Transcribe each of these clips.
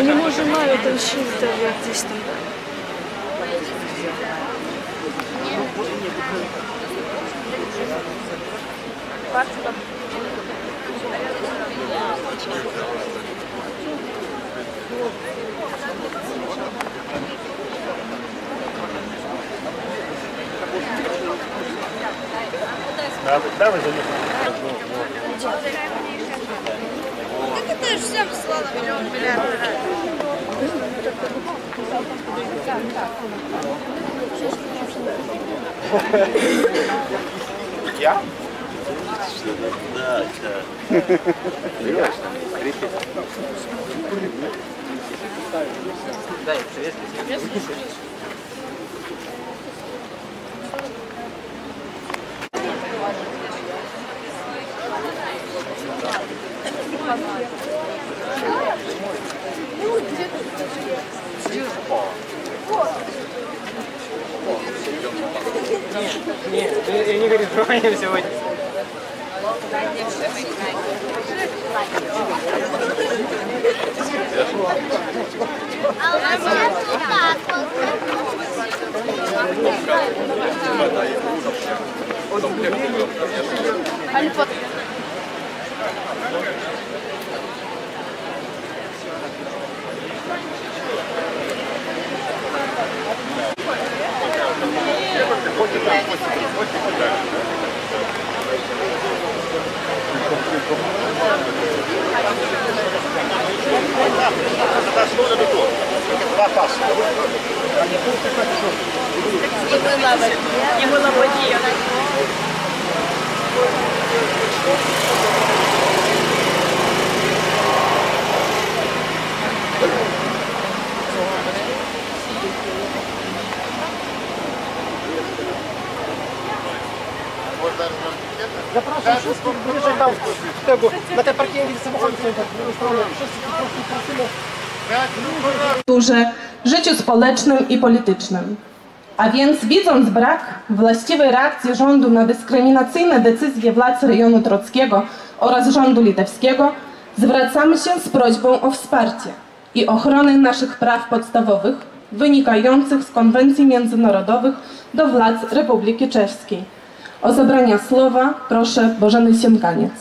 Вони, може, мають там шифт, як десь там. Так это же всем слала миллион миллиардов раз. Я? Да, да. Серьезно? Кричит. Да, советский. Нет, я не говорю про меня сегодня. И была водия. Zapraszam wszystkich bliżej tam tego, na te parkingi samochodów są tak w drugą stronę. Wszyscy po prostu prosimy. Życiu społecznym i politycznym. A więc widząc brak właściwej reakcji rządu na dyskryminacyjne decyzje władz rejonu Trockiego oraz rządu litewskiego, zwracamy się z prośbą o wsparcie i ochronę naszych praw podstawowych wynikających z konwencji międzynarodowych do władz Republiki Czeskiej. O zabranie słowa proszę Bożeny Siemganiec.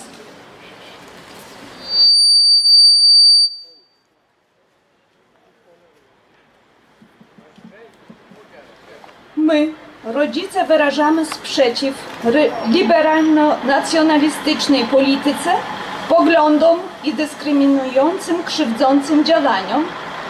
My, rodzice, wyrażamy sprzeciw liberalno-nacjonalistycznej polityce, poglądom i dyskryminującym, krzywdzącym działaniom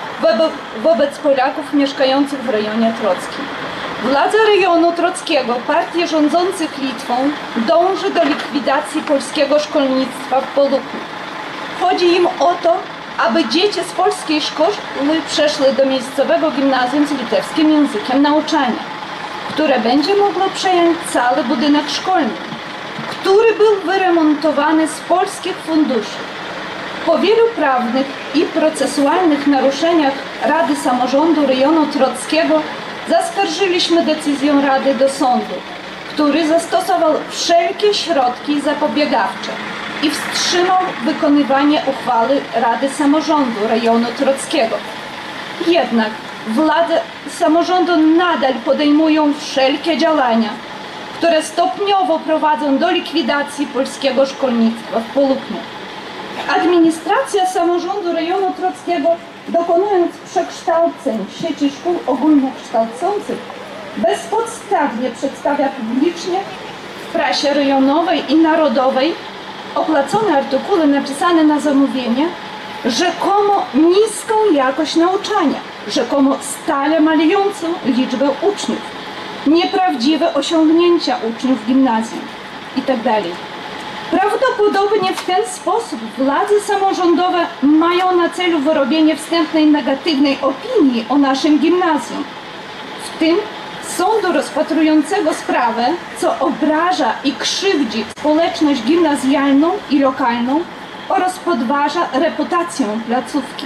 wobec Polaków mieszkających w rejonie trockim. Władza rejonu trockiego, partii rządzących Litwą, dąży do likwidacji polskiego szkolnictwa w Poluknie. Chodzi im o to, aby dzieci z polskiej szkoły przeszły do miejscowego gimnazjum z litewskim językiem nauczania, które będzie mogło przejąć cały budynek szkolny, który był wyremontowany z polskich funduszy. Po wielu prawnych i procesualnych naruszeniach Rady Samorządu Rejonu Trockiego zaskarżyliśmy decyzję Rady do sądu, który zastosował wszelkie środki zapobiegawcze i wstrzymał wykonywanie uchwały Rady Samorządu Rejonu Trockiego. Jednak władze samorządu nadal podejmują wszelkie działania, które stopniowo prowadzą do likwidacji polskiego szkolnictwa w Poluknie. Administracja samorządu rejonu trockiego, dokonując przekształceń w sieci szkół ogólnokształcących, bezpodstawnie przedstawia publicznie w prasie rejonowej i narodowej opłacone artykuły napisane na zamówienie, rzekomo niską jakość nauczania, rzekomo stale malejącą liczbę uczniów, nieprawdziwe osiągnięcia uczniów gimnazjum itd. Prawdopodobnie w ten sposób władze samorządowe mają na celu wyrobienie wstępnej negatywnej opinii o naszym gimnazjum, w tym sądu rozpatrującego sprawę, co obraża i krzywdzi społeczność gimnazjalną i lokalną oraz podważa reputację placówki.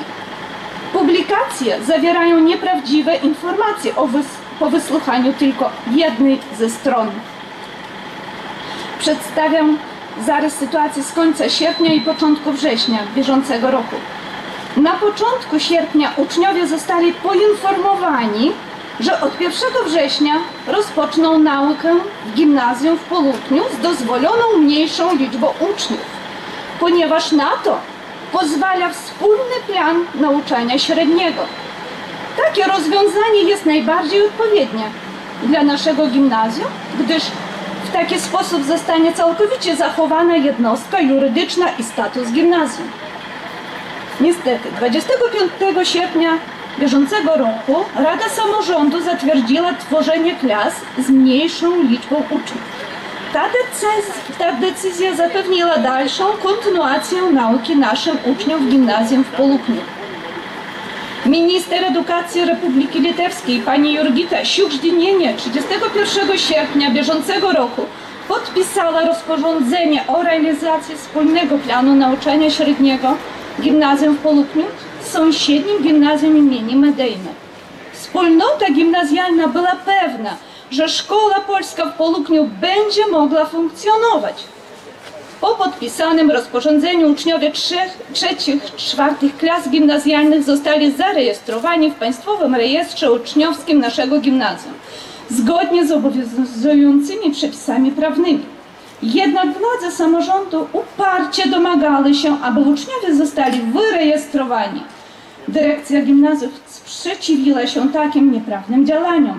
Publikacje zawierają nieprawdziwe informacje po wysłuchaniu tylko jednej ze stron. Przedstawiam zarys sytuacji z końca sierpnia i początku września bieżącego roku. Na początku sierpnia uczniowie zostali poinformowani, że od 1 września rozpoczną naukę w gimnazjum w Polutniu z dozwoloną mniejszą liczbą uczniów, ponieważ na to pozwala wspólny plan nauczania średniego. Takie rozwiązanie jest najbardziej odpowiednie dla naszego gimnazjum, gdyż w taki sposób zostanie całkowicie zachowana jednostka jurydyczna i status gimnazjum. Niestety, 25 sierpnia bieżącego roku Rada Samorządu zatwierdziła tworzenie klas z mniejszą liczbą uczniów. Ta decyzja zapewniła dalszą kontynuację nauki naszym uczniom w gimnazjum w Polutniu. Minister Edukacji Republiki Litewskiej pani Jurgita Siukždinienė 31 sierpnia bieżącego roku podpisała rozporządzenie o realizacji wspólnego planu nauczania średniego gimnazjum w Polutniu z sąsiednim gimnazjum imienia Medejne. Wspólnota gimnazjalna była pewna, że szkoła polska w Polutniu będzie mogła funkcjonować. Po podpisanym rozporządzeniu uczniowie trzecich, czwartych klas gimnazjalnych zostali zarejestrowani w Państwowym Rejestrze Uczniowskim naszego gimnazjum, zgodnie z obowiązującymi przepisami prawnymi. Jednak władze samorządu uparcie domagały się, aby uczniowie zostali wyrejestrowani. Dyrekcja gimnazjów sprzeciwiła się takim nieprawnym działaniom.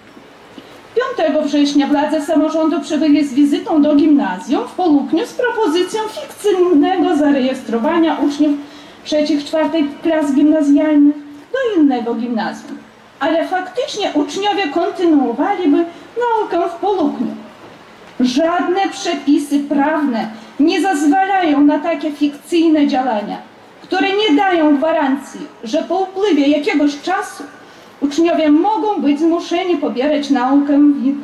5 września władze samorządu przybyli z wizytą do gimnazjum w Polutniu z propozycją fikcyjnego zarejestrowania uczniów trzecich, czwartych klas gimnazjalnych do innego gimnazjum. Ale faktycznie uczniowie kontynuowaliby naukę w Polutniu. Żadne przepisy prawne nie zezwalają na takie fikcyjne działania, które nie dają gwarancji, że po upływie jakiegoś czasu uczniowie mogą być zmuszeni pobierać naukę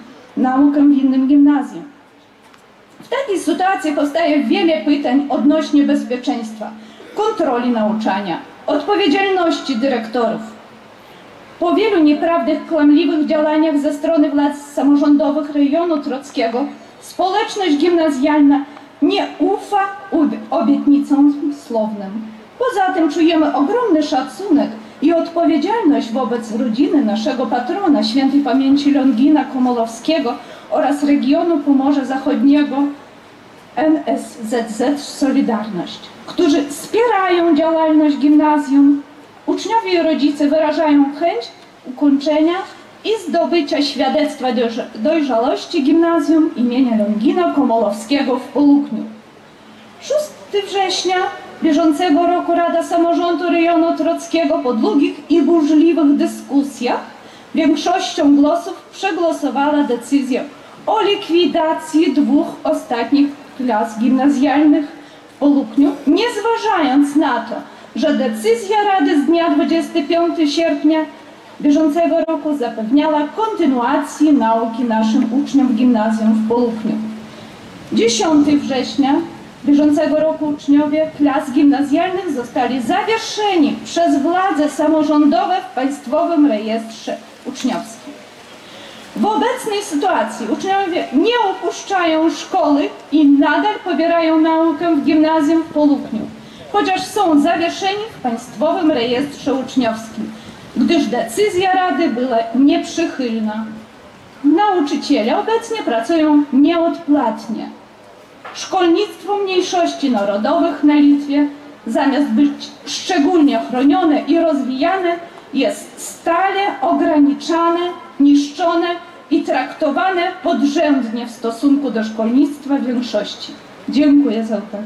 w innym gimnazjum. W takiej sytuacji powstaje wiele pytań odnośnie bezpieczeństwa, kontroli nauczania, odpowiedzialności dyrektorów. Po wielu nieprawnych, kłamliwych działaniach ze strony władz samorządowych rejonu trockiego społeczność gimnazjalna nie ufa obietnicom słownym. Poza tym czujemy ogromny szacunek i odpowiedzialność wobec rodziny naszego patrona, świętej pamięci Longina Komolowskiego oraz regionu Pomorza Zachodniego NSZZ Solidarność, którzy wspierają działalność gimnazjum. Uczniowie i rodzice wyrażają chęć ukończenia i zdobycia świadectwa dojrzałości gimnazjum imienia Longina Komolowskiego w Polutniu. 6 września bieżącego roku Rada Samorządu Rejonu Trockiego po długich i burzliwych dyskusjach większością głosów przegłosowała decyzję o likwidacji 2 ostatnich klas gimnazjalnych w Polutniu, nie zważając na to, że decyzja Rady z dnia 25 sierpnia bieżącego roku zapewniała kontynuację nauki naszym uczniom w gimnazjum w Polutniu. 10 września bieżącego roku uczniowie klas gimnazjalnych zostali zawieszeni przez władze samorządowe w Państwowym Rejestrze Uczniowskim. W obecnej sytuacji uczniowie nie opuszczają szkoły i nadal pobierają naukę w gimnazjum w Polutniu, chociaż są zawieszeni w Państwowym Rejestrze Uczniowskim, gdyż decyzja Rady była nieprzychylna. Nauczyciele obecnie pracują nieodpłatnie. Szkolnictwo mniejszości narodowych na Litwie, zamiast być szczególnie chronione i rozwijane, jest stale ograniczane, niszczone i traktowane podrzędnie w stosunku do szkolnictwa większości. Dziękuję za uwagę.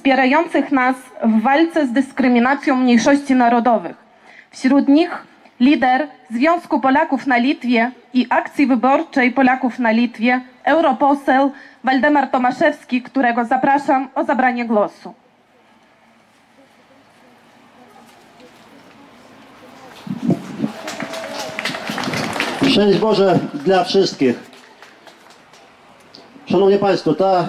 wspierających nas w walce z dyskryminacją mniejszości narodowych. Wśród nich lider Związku Polaków na Litwie i Akcji Wyborczej Polaków na Litwie, europoseł Waldemar Tomaszewski, którego zapraszam o zabranie głosu. Szczęść Boże dla wszystkich. Szanowni Państwo, ta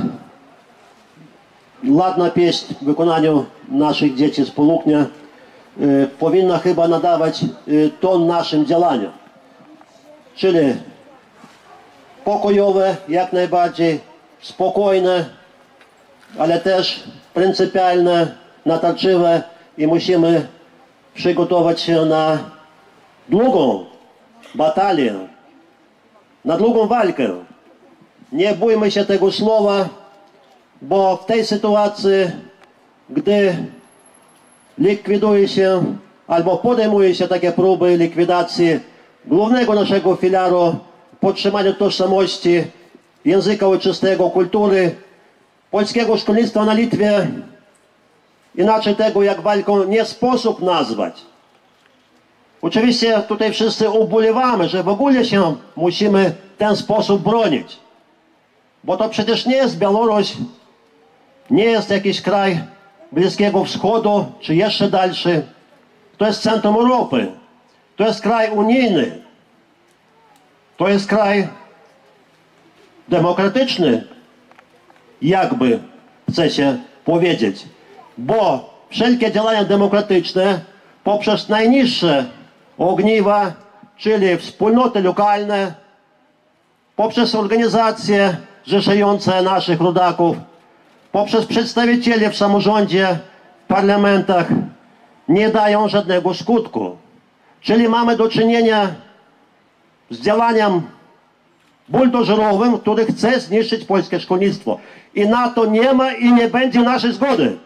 ładna pieśń w wykonaniu naszych dzieci z Poluknia powinna chyba nadawać ton naszym działaniom. Czyli pokojowe, jak najbardziej, spokojne, ale też pryncypialne, natarczywe i musimy przygotować się na długą batalię, na długą walkę. Nie bójmy się tego słowa, bo w tej sytuacji, gdy likwiduje się albo podejmuje się takie próby likwidacji głównego naszego filaru podtrzymania tożsamości, języka ojczystego, kultury, polskiego szkolnictwa na Litwie, inaczej tego jak walką nie sposób nazwać. Oczywiście tutaj wszyscy ubolewamy, że w ogóle się musimy w ten sposób bronić. Bo to przecież nie jest Białoruś, nie jest jakiś kraj Bliskiego Wschodu, czy jeszcze dalszy. To jest centrum Europy. To jest kraj unijny. To jest kraj demokratyczny, jakby chce się powiedzieć. Bo wszelkie działania demokratyczne poprzez najniższe ogniwa, czyli wspólnoty lokalne, poprzez organizacje zrzeszające naszych rodaków, poprzez przedstawicieli w samorządzie, w parlamentach, nie dają żadnego skutku. Czyli mamy do czynienia z działaniem buldożerowym, który chce zniszczyć polskie szkolnictwo. I na to nie ma i nie będzie naszej zgody.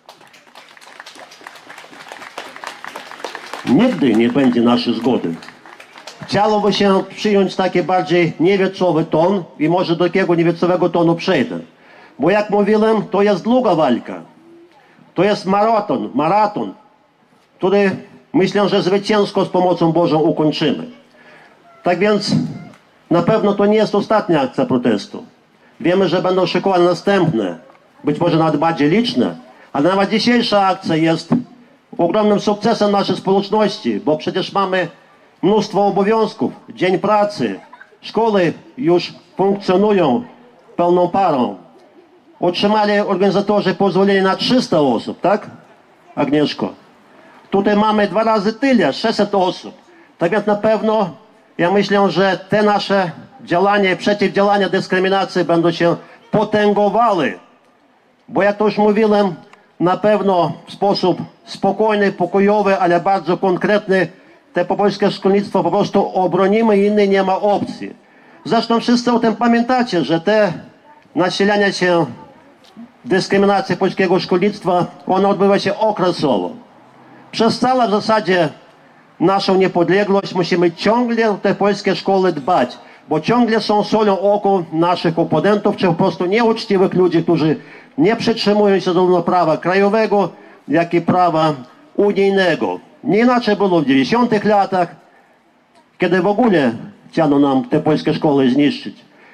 Nigdy nie będzie naszej zgody. Chciałoby się przyjąć taki bardziej niewiecowy ton i może do takiego niewiecowego tonu przejdę. Bo jak mówiłem, to jest długa walka. To jest maraton, który myślę, że zwycięsko z pomocą Bożą ukończymy. Tak więc na pewno to nie jest ostatnia akcja protestu. Wiemy, że będą szykowane następne, być może nawet bardziej liczne, ale nawet dzisiejsza akcja jest ogromnym sukcesem naszej społeczności, bo przecież mamy mnóstwo obowiązków, dzień pracy, szkoły już funkcjonują pełną parą. Otrzymali organizatorzy pozwolenie na 300 osób, tak, Agnieszko? Tutaj mamy 2 razy tyle, 600 osób. Tak więc na pewno ja myślę, że te nasze działania, przeciwdziałania dyskryminacji będą się potęgowały. Bo jak to już mówiłem, na pewno w sposób spokojny, pokojowy, ale bardzo konkretny te polskie szkolnictwo po prostu obronimy i innej nie ma opcji. Zresztą wszyscy o tym pamiętacie, że te nasilania się dyskryminacji polskiego szkolnictwa, ona odbywa się okresowo. Przez całą w zasadzie naszą niepodległość musimy ciągle o te polskie szkoły dbać, bo ciągle są solą oku naszych oponentów, czy po prostu nieuczciwych ludzi, którzy nie przytrzymują się zarówno prawa krajowego, jak i prawa unijnego. Nie inaczej było w 90-tych latach, kiedy w ogóle chciano nam te polskie szkoły zniszczyć.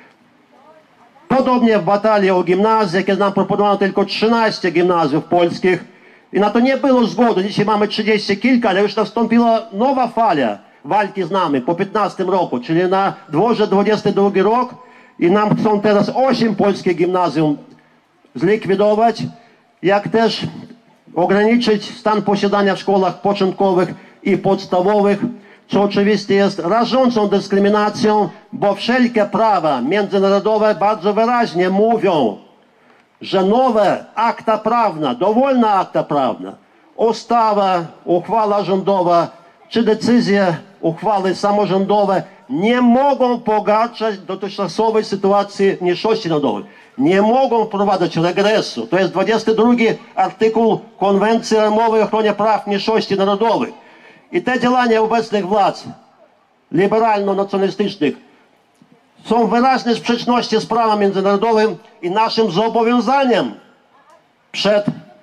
Podobnie w batalii o gimnazje, kiedy nam proponowano tylko 13 gimnazjów polskich i na to nie było zgody. Dzisiaj mamy 30 kilka, ale już nastąpiła nowa fala walki z nami po 15 roku, czyli na dworze 22 rok i nam chcą teraz 8 polskich gimnazjum zlikwidować, jak też ograniczyć stan posiadania w szkołach początkowych i podstawowych, co oczywiście jest rażącą dyskryminacją, bo wszelkie prawa międzynarodowe bardzo wyraźnie mówią, że nowe akta prawne, dowolna akta prawna, ustawa, uchwała rządowa czy decyzje, uchwały samorządowe nie mogą pogarszać dotychczasowej sytuacji mniejszości narodowej. Nie mogą wprowadzać regresu. To jest 22 artykuł Konwencji Ramowej o ochronie praw mniejszości narodowych. I te działania obecnych władz liberalno-nacjonalistycznych są w wyraźnej sprzeczności z prawem międzynarodowym i naszym zobowiązaniem przed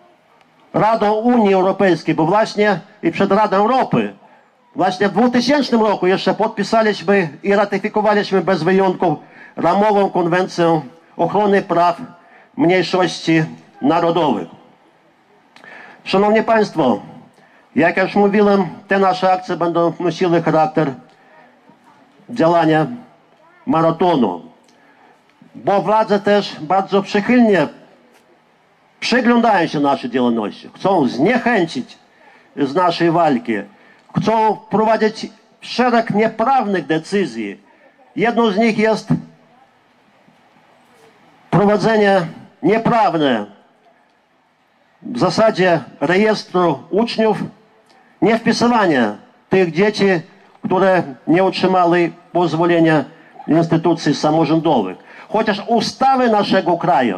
Radą Unii Europejskiej, bo właśnie i przed Radą Europy, właśnie w 2000 roku jeszcze podpisaliśmy i ratyfikowaliśmy bez wyjątków ramową konwencję ochrony praw mniejszości narodowych. Szanowni Państwo, jak już mówiłem, te nasze akcje będą nosiły charakter działania maratonu, bo władze też bardzo przychylnie przyglądają się naszej działalności, chcą zniechęcić z naszej walki, chcą wprowadzić szereg nieprawnych decyzji. Jedną z nich jest prowadzenie nieprawne w zasadzie rejestru uczniów, nie wpisywanie tych dzieci, które nie otrzymały pozwolenia instytucji samorządowych. Chociaż ustawy naszego kraju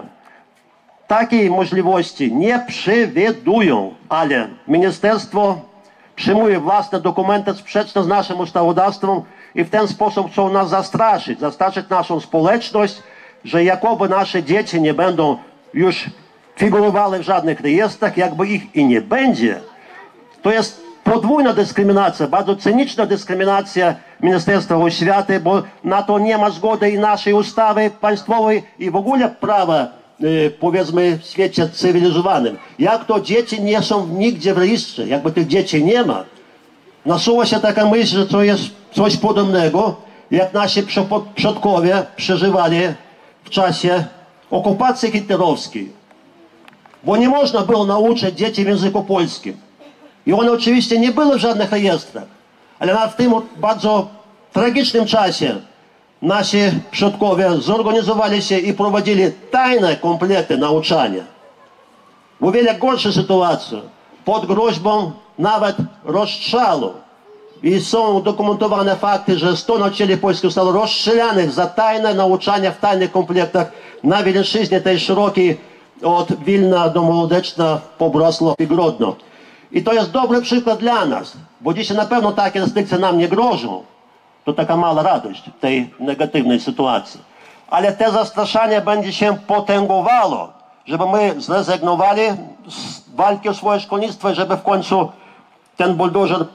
takiej możliwości nie przewidują, ale ministerstwo przyjmuje własne dokumenty sprzeczne z naszym ustawodawstwem i w ten sposób chcą nas zastraszyć naszą społeczność, że jakoby nasze dzieci nie będą już figurowały w żadnych rejestrach, jakby ich i nie będzie. To jest podwójna dyskryminacja, bardzo cyniczna dyskryminacja Ministerstwa Oświaty, bo na to nie ma zgody i naszej ustawy państwowej i w ogóle prawa, powiedzmy, w świecie cywilizowanym. Jak to dzieci nie są nigdzie w rejestrze, jakby tych dzieci nie ma. Nasuwa się taka myśl, że to jest coś podobnego, jak nasi przodkowie przeżywali w czasie okupacji hitlerowskiej. Bo nie można było nauczyć dzieci w języku polskim. I one oczywiście nie były w żadnych rejestrach. Ale w tym bardzo tragicznym czasie nasi przodkowie zorganizowali się i prowadzili tajne komplety nauczania. W o wiele gorszej sytuacji, pod groźbą nawet rozstrzału. I są udokumentowane fakty, że 100 nauczycieli polskich zostało rozstrzelanych za tajne nauczanie w tajnych komplektach na Wileńszczyźnie tej szerokiej od Wilna do Mołodeczna po Wrocław i Grodno. I to jest dobry przykład dla nas, bo dzisiaj na pewno takie restrykcje nam nie grożą. To taka mała radość w tej negatywnej sytuacji. Ale te zastraszanie będzie się potęgowało, żeby my zrezygnowali z walki o swoje szkolnictwo i żeby w końcu ten buldożer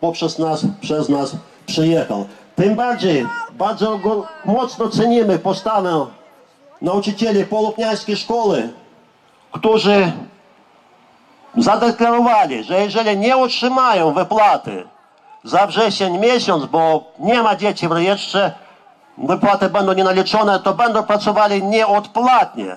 przez nas przyjechał. Tym bardziej bardzo mocno cenimy postawę nauczycieli polubniańskiej szkoły, którzy zadeklarowali, że jeżeli nie otrzymają wypłaty za wrzesień miesiąc, bo nie ma dzieci w rejestrze, wypłaty będą nienaliczone, to będą pracowali nieodpłatnie.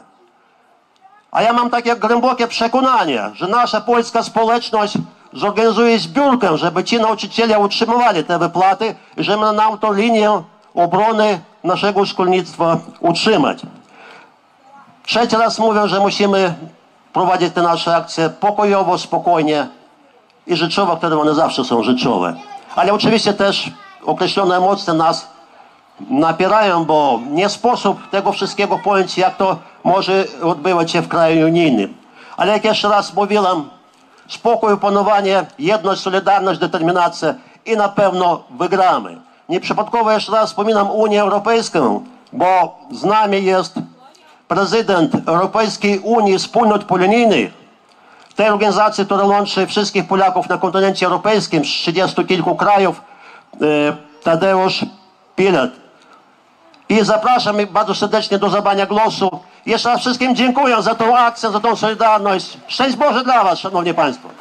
A ja mam takie głębokie przekonanie, że nasza polska społeczność zorganizuje zbiórkę, żeby ci nauczyciele utrzymywali te wypłaty i żeby nam tą linię obrony naszego szkolnictwa utrzymać. Trzeci raz mówię, że musimy prowadzić te nasze akcje pokojowo, spokojnie i rzeczowo, które one zawsze są rzeczowe. Ale oczywiście też określone emocje nas napierają, bo nie sposób tego wszystkiego pojąć, jak to może odbywać się w kraju unijnym. Ale jak jeszcze raz mówiłem, spokój, panowanie, jedność, solidarność, determinacja i na pewno wygramy. Nieprzypadkowo jeszcze raz wspominam Unię Europejską, bo z nami jest prezydent Europejskiej Unii Wspólnot Polonijnych, tej organizacji, która łączy wszystkich Polaków na kontynencie europejskim z 30 kilku krajów, Tadeusz Pilet. I zapraszam bardzo serdecznie do zabrania głosu. Jeszcze raz wszystkim dziękuję za tą akcję, za tą solidarność. Szczęść Boże dla Was, szanowni Państwo.